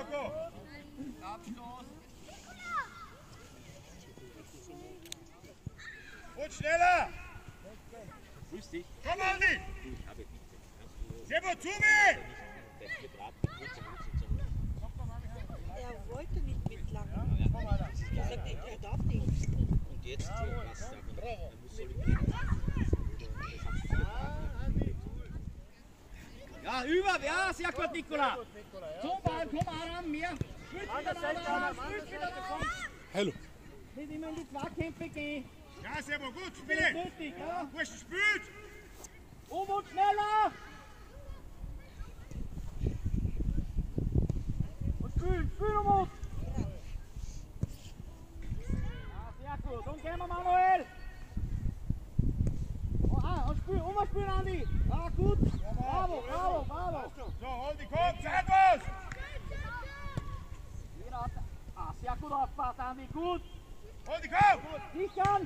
Abstoß. Und schneller! Grüß dich. Komm, Andi! Ich habe Bitte. Servo zu mir! Er wollte nicht mitlangen. Er hat gesagt, er darf nicht. Und jetzt was sagen wir? Er muss Solidität. Ja, über, ja, sehr gut, Nikola. Zum Ball, komm Aram, mehr. Spielt wieder nach. Hallo. Nicht immer in die Zweikämpfe gehen. Ja, Servo, gut, Das spiele! ist nötig, ja. Burschen spielt! Umut schneller! Und spiel, Umut! Ja, sehr gut. Und gehen wir, Manuel! Und spiel, Andi! Ah, gut! Bravo! So, hol die Kopf, Servus! Sehr gut aufgepasst, Andi, gut! Hol die Kopf! Sichern!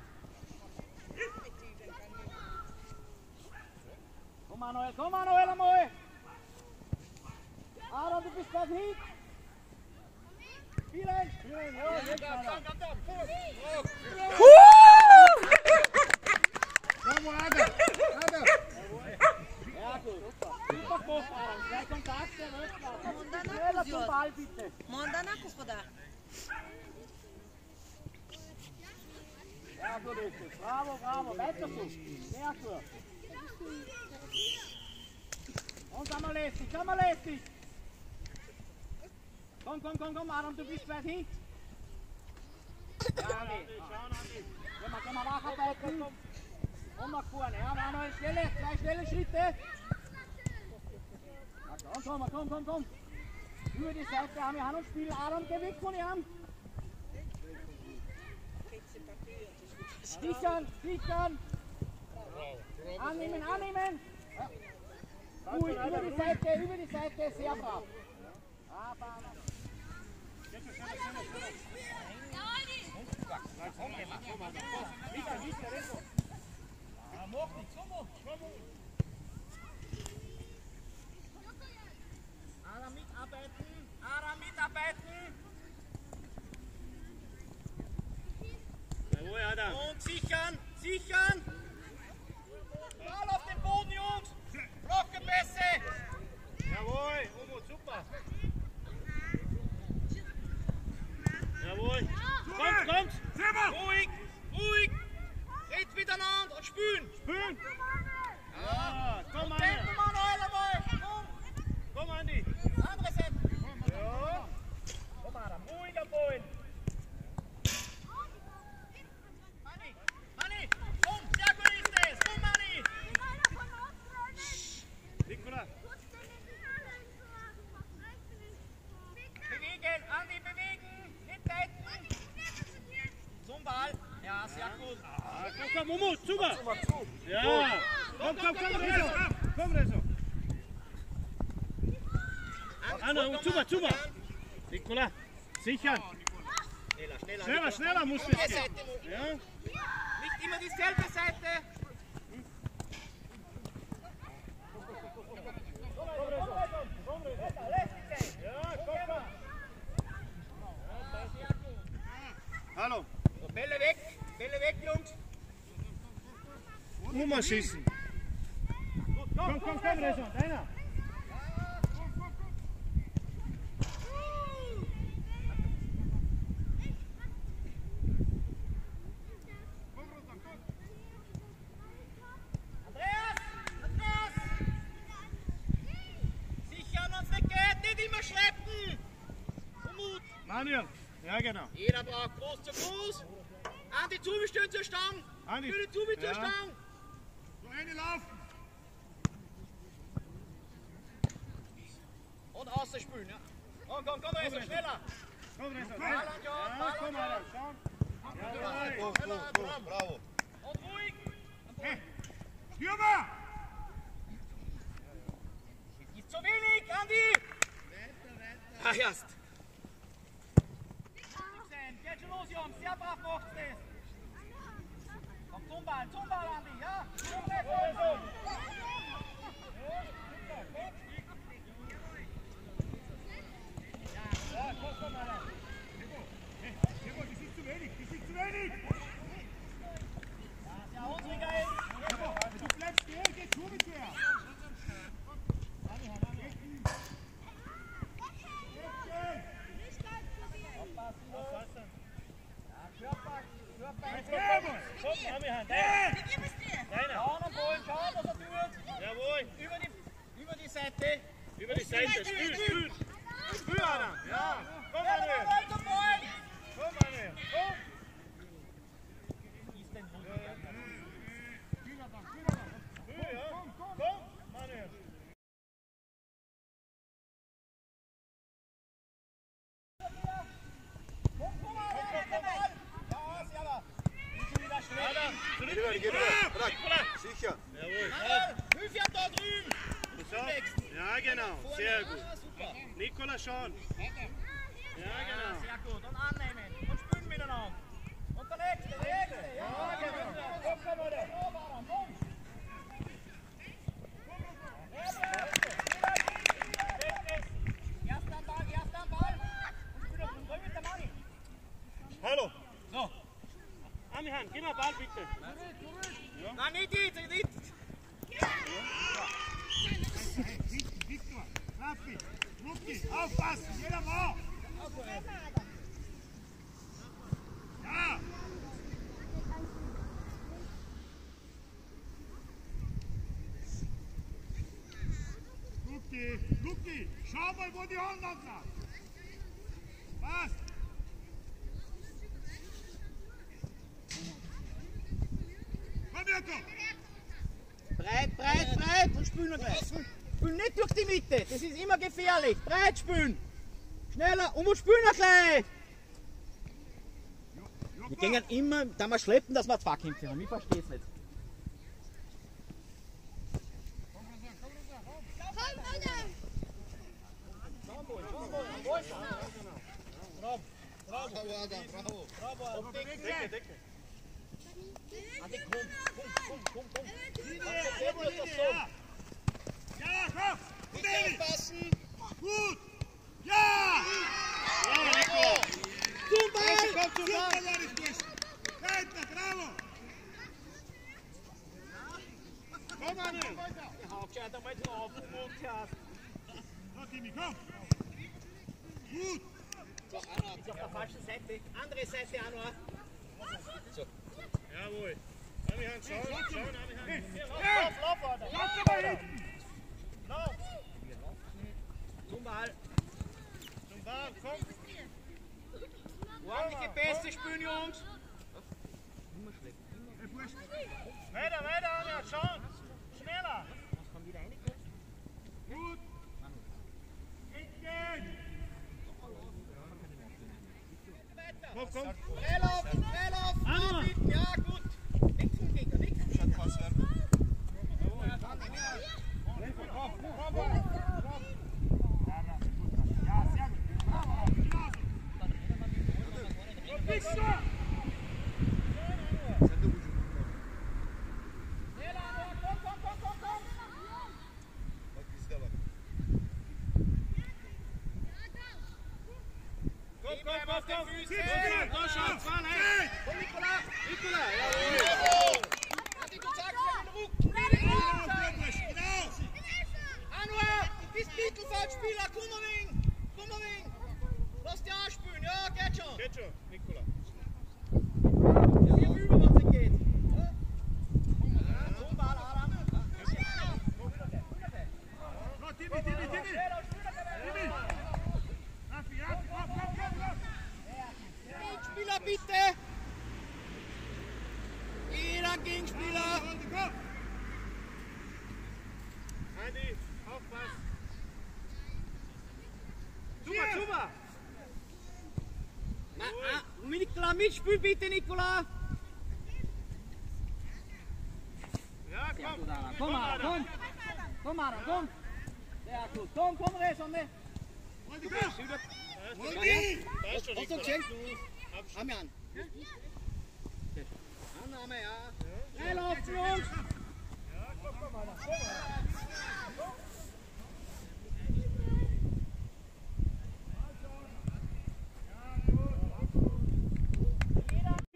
Komm Manuel einmal! Adam, du bist gleich hin! Spielen! Ja, jetzt Bravo, Adam! Ja, gut. Super gemacht, Adam. Zwei Kontakte, ne? Schneller zum Ball, bitte. Mondana, господа. Ja, gut ist es. Bravo. Weiter so. Sehr gut. Und einmal lästig. Komm, Adam, du bist weit hin. Ja, Andi. Können wir nacharbeiten. Und nach vorne. Ja, Manuel, zwei schnelle Schritte. Komm. Über die Seite haben wir Hand und Spiel. Adam, geh weg von ihm. Sichern. Annehmen. Ja. Ruhig, über die Seite, sehr brav. Mach nichts, komm. Aram mitarbeiten. Jawohl, Adam! Und sichern. Ball auf den Boden, Jungs. Blockenpässe. Jawohl, Umut, super! Jawohl! Kommt. Servo! Ruhig. Redet miteinander und spülen. Ja, komm, Tempo, Andi! Manuel, einmal. Komm, Andi! Andere Seite. Ja! Komm, Adam, ruhig am Ball. Manni, komm, sehr gut ist es. Komm, Manni. Nikola! Bewegen, Andi, bewegen. Nicht leiten. Zum Ball. Ja, sehr gut. Komm, Umut, super! Ja! Komm, Reso! Komm, Reso! Anna, super! Nikola, sichern! Schneller muss es gehen! Ja? Nicht immer dieselbe Seite. Hallo! Bälle weg, Jungs. Nummer schießen! Komm, Reso, deiner! Andreas! Sichern uns nicht geht, nicht immer schleppen. Umut. Manuel! Ja, genau! Jeder braucht Groß zu Groß. Andi, zubestehen zur Stange. Andi. Für die Zubi zur Ja. Stange. So eine laufen! Und außen spülen, ja. Komm, Reso, schneller. Komm, Reso! Ball an John, Ja, Ball an komm, John. Adam, schau! Jawohl! Bravo. Und ruhig. Hey! Stürmer! Ist zu wenig, Andi. Ah, erst. Geht schon los, Jungs. Sehr brav macht's das. Komm, zum Ball, Andi, ja? Ja, Ja, unsere geil. Du bleibst stehen, geh zu mit dir. Über die Seite. Über die Seite, spül. Spül, Adam. Ja, komm, Manuel. Komm, Manuel. Komm. Spül, ja. Komm, Manuel. Adam, zurück. Nikola. Sicher. Jawohl. Hüfja da drüben. So. Ja, genau. Sehr gut. Super. Nikola, schon. Ja, genau. Sehr gut. Und annehmen. Und spielen miteinander. Und der nächste. Ja, genau. Komm, oder? Komm. Erst am Ball. Und spiel auf den Rücken mit der Manni. Hallo. So. Amihan, gib mal Ball bitte. Nein, nicht. Victor, Raffi, Ruki, aufpassen, jeder mal. Ja. Ruki, schau mal, wo die anderen sind. Was? Komm, Jakob. Breit und spielen wir gleich. Spielen nicht durch die Mitte, das ist immer gefährlich. Breit spielen. Schneller und wir spielen noch gleich. Wir gehen immer, da wir schleppen, dass wir Zweikämpfe haben. Ich verstehe es nicht. Decke. Adi, komm. Ja, komm. Nicht aufpassen. Gut. Ja. Ja, Nico. Zum Ball. Super, Loris, Busch. Weiter, bravo. Komm, Manuel. Ich hau gescheit einmal drauf. So, Timmy, komm. Gut. So, Anna, auf der falschen Seite. Andere Seite, Anna. Jawohl. Amihan, schauen, Amihan. Lauf, Alter. Lauf mal hinten. Lauf. Zum Ball. Zum Ball, komm. Ordentliche Pässe spielen, Jungs. Weiter, Amihan, schauen. Schneller. Gut. Hinten. Komm. Schnell auf. Anbieten. Ja, gut. Weg vom Gegner, weg vom Gegner. Ja, sehr gut. Bravo. Bist du? Komm. Komm. Da schaut Fall, hey. Komm, Nikola. Jawohl. Adi, du sagst ja den Ruck. Genau. Anwar, du bist Mittelfeldspieler. Komm mal wegen. Lass dich anspielen. Ja, geht schon. Geht schon, Nikola. Wir üben, was es geht. Zum Ball, Adam. So, Timmy. Raffi, komm. Gegenspieler, bitte. Jeder Gegenspieler. Komm. Andi, aufpassen. Super. Nikola, mitspiel bitte, Nikola. Ja, komm. Komm, Adam, komm. Sehr gut. Komm, Resonne. Andi, Passt schon, Hast du Nikola. geschenkt? Amian. Annahme, ja. Schnell auf, Jungs.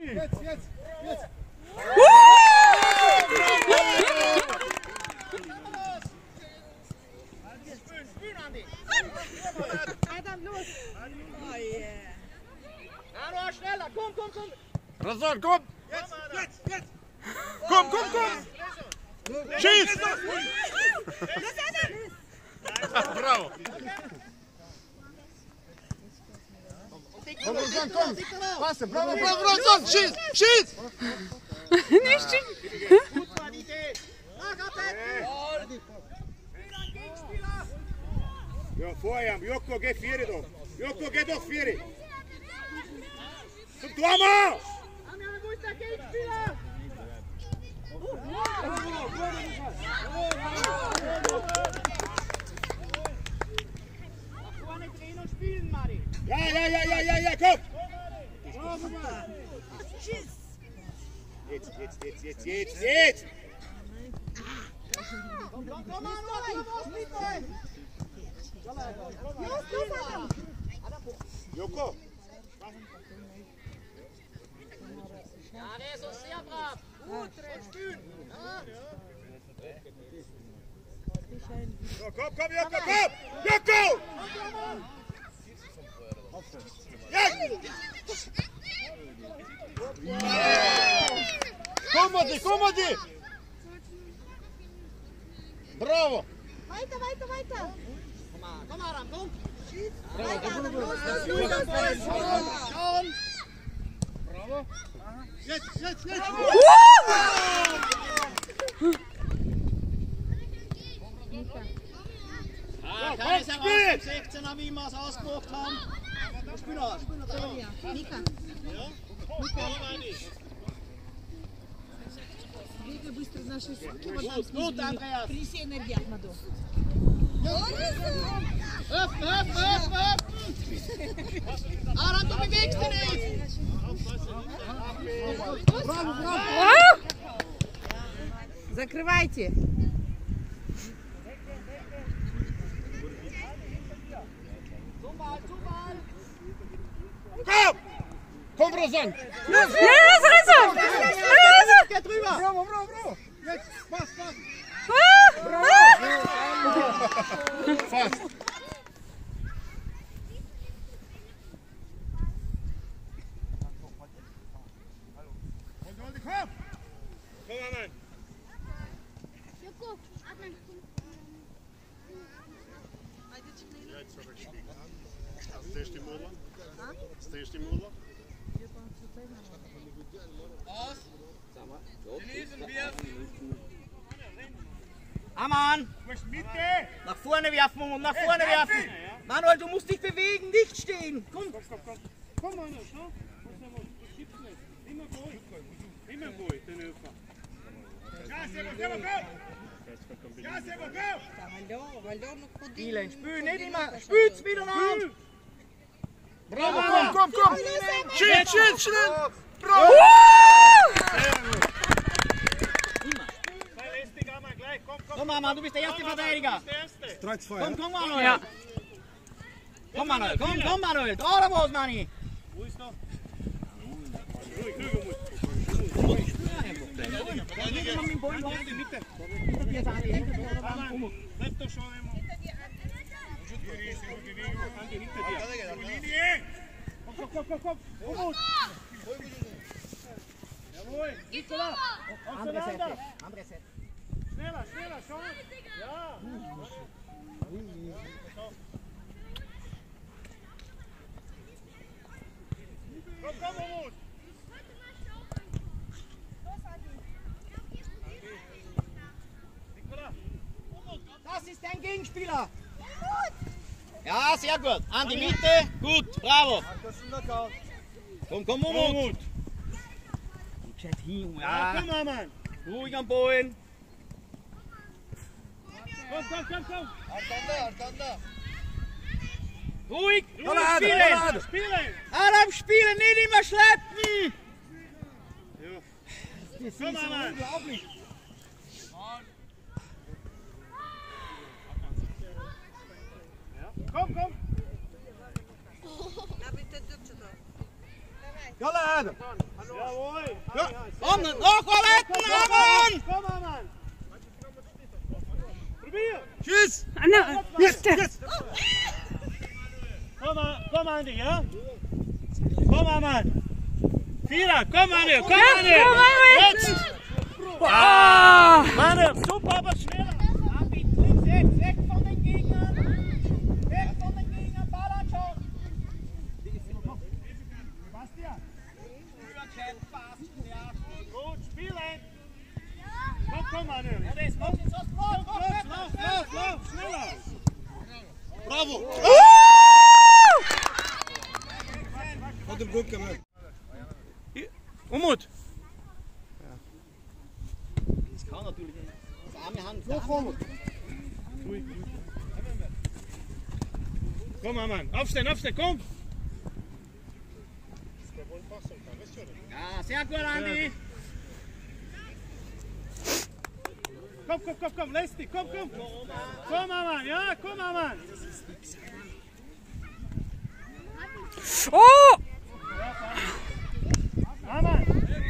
Adam, los! Oh yeah! Ja, schneller, komm! Razan, komm! Komm! Schieß! Bravo! Komm, komm! Passe, bravo, Razan! Schieß! Gut war die Idee! Mach abhalten! Ja, vorher, Joko, geh Vieri doch! Joko, geh doch Vieri! Zum Tormann! Wo ist der Gegenspieler? Vorne drehen und spielen, Mari! Ja, komm! Jetzt! Komm, Manu, bitte! Joko! Ja, der ist uns sehr brav! Gut, spielen! So, komm, Joko, komm! Joko! Ja! Komm, Matti! Bravo! Weiter! Komm, Aram, komm! Weiter, Adam, los! Schauen! Jetzt! Keine Heraus vom 16er, wie wir es ausgemacht haben. Spiel noch! Nika. Вие быстро наши Gut, Andreas! Приси енергия, Мадо. Öffnen! Aram, du bewegst dich nicht! Закрывайте. Komm, Razan! Geh drüber! Bravo! Jetzt, pass! Fast! Komm, Mann! Стоишь ти мула? Aman! Nach vorne werfen und nach vorne werfen! Manuel, du musst dich bewegen, nicht stehen! Komm! Komm, Manuel, schau! Das gibt's nicht. Immer Boy, den Helfer. Ja, Sebo, go! Валерно ходи. Spielen, spielen, nicht immer! Spiel's miteinander! Bravo, komm! Schieß! Bravo! Komm, Aman, du bist der erste Verteidiger! 3-2. Komm, Manuel! Ja. Komm, Manuel, komm, Manuel! Geradeaus, Manni! Wo ist noch? Bleib doch schon immer. Komm. Jawohl, Nikola. Andere Seite. Schneller, schau. Ja. Komm, Umut. Das ist dein Gegenspieler! Ja, sehr gut. An die Mitte. Gut, bravo. Komm, Umut. Gescheit hin, Ja, ja. komm, Mann. Ruhig am Ballen. Komm. Ruhig Spielen. Adam, spielen, nicht immer schleppen. Ja. Komm, Mann. Unglaublich. Komm. Набите дупчето. Давай. Jalla Adam. Jawohl. Komm, noch arbeiten, Arman! Komm, Mann. Probier. Tschüss. Jetzt. Komm, Andi, ja? Komm, Mann. Vierer, komm, Andi, Jetzt. Mann, super, aber schneller. Andi, links, rechts, weg von den Gegnern! Weg von den Gegnern, Ball anschauen! Sebastian. Gut, spielen. Komm, Mann. Lauf, schneller. Bravo. Hat ihm gut gemacht. Umut. Das kann natürlich nicht. Das arme Hand. Komm, Mann. Aufstehen, komm. Ja, sehr gut, Andi. Komm, lässt dich, komm. Komm, Mann, ja, komm, Mann. Oh! Mann.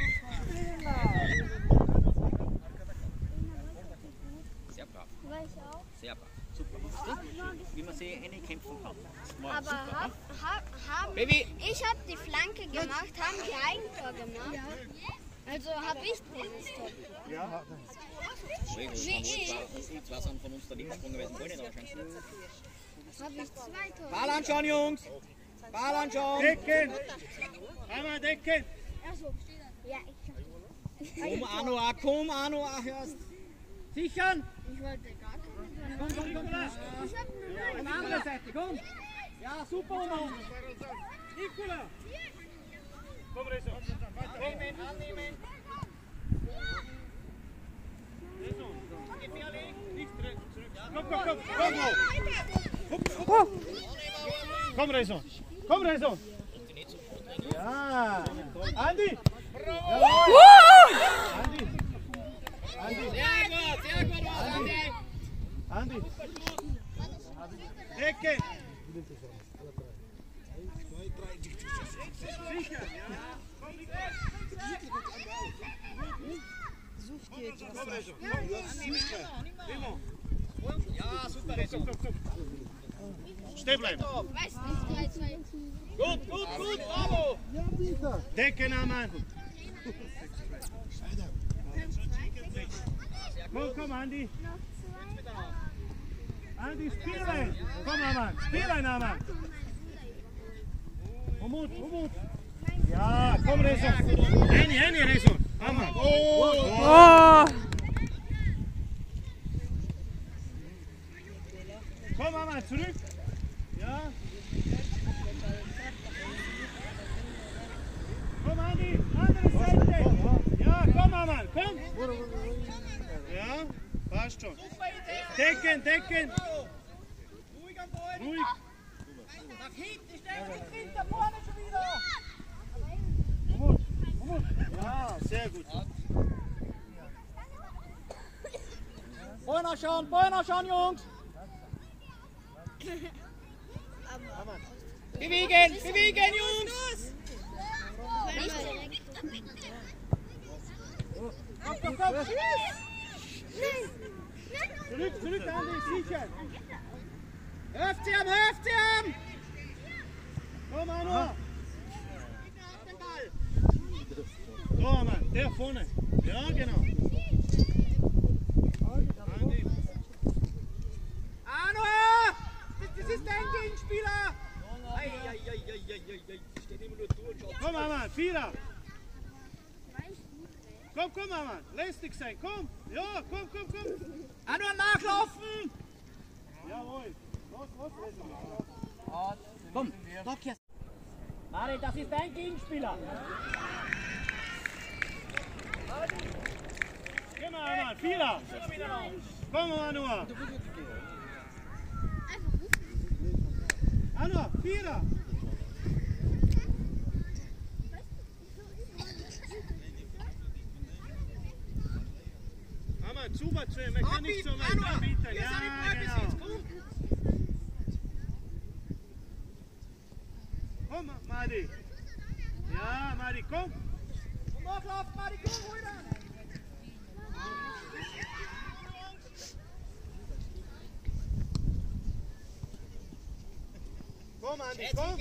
Sehr brav. Auch. Sehr brav. Super. Wie man sie kämpfen kann. Aber Baby. ich habe die Flanke gemacht, haben die Eigentor gemacht. Also habe ich dieses Tor. Die zwei sind von uns daneben gesprungen, weil sie den Ball nicht anschauen. Habe ich 2 Tore. Ball anschauen, Jungs! Ball anschauen! Decken. Einmal decken. Achso, ja, Komm, Anua, hörst! Sichern! ich wollte gar keine. Komm! Ich habe Von der anderen Seite, komm! Ja, super, Oma! Nikola. Komm, Rezo. Annehmen! Komm, Rezo. Ja. Andi. Sehr gut, Andi. Decke. Sicher, ja. Ja, super, Rezo! Stehen bleiben. Weiß nicht, 3-2. Gut, bravo! Decken, Mann. Komm, Andi. Andi, spielen. Komm, Mann. Spielen, Mann. Umut. Ja, komm, Rezo. Henny, Rezo. Mann. Oh! Komm, Mann, zurück. Ja. Komm, Andi, andere Seite. Ja, komm, Mann, komm. Ja, passt schon. Decken. Ruhig am Ball! Ruhig. Nach hinten, ständig drin, da vorne schon wieder! Umut. Ja, sehr gut. Ball nachschauen, Jungs! Bewegen, Jungs! Komm. Zurück, Andi, sicher. Hüft sie am! Komm, Anua. So, Mann, der vorne. Ja, genau. Andi. Anua! Das ist dein Gegenspieler! Steht immer nur durch. Komm, Mann, Vierer. Komm, Mann. Lästig sein, komm. Ja, komm. Anua, nachlaufen! Jawohl. Los, Rezo. Komm, stopp jetzt! Mari, das ist dein Gegenspieler! Geh mal, Mann, Vierer. Komm, Anua. Anua, Vierer. Mama, super zu ihm, er kann nicht so weit anbieten. Ja, genau. Komm, Madi. Ja, Madi. Madi, komm. Komm hochlaufen, Madi, komm, ruhig an. Komm, Andi, komm.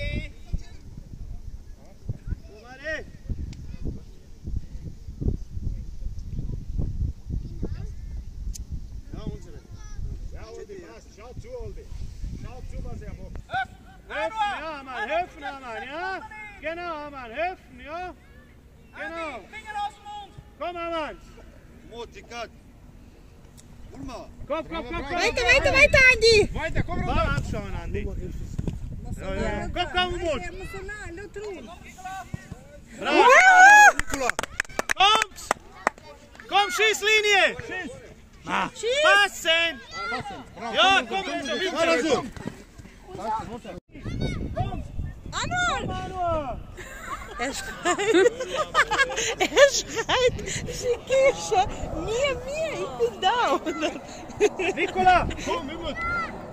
Komm, Andi. Ja, unsere. Ja, Oldi, passt. Schau zu, Oldi. Schau zu, was er macht. Helfen, ja, Mann, helfen, Mann, ja? Genau, Mann, helfen, ja? Genau. Finger aus dem Mund. Komm, Mann. Motikat. Urma. Komm, komm, komm, komm. Weiter, Andi! Weiter, komm runter. Mal abschauen, Andi. Ja, ja. Komm, komm, Mut. Bravo. Nikola. Kommt! Komm, Schießlinie! Schieß! Passen! Ja, komm, Also. Anwar! Er schreit, Schikisha, mir, ich bin da. Nikola! Komm, immer!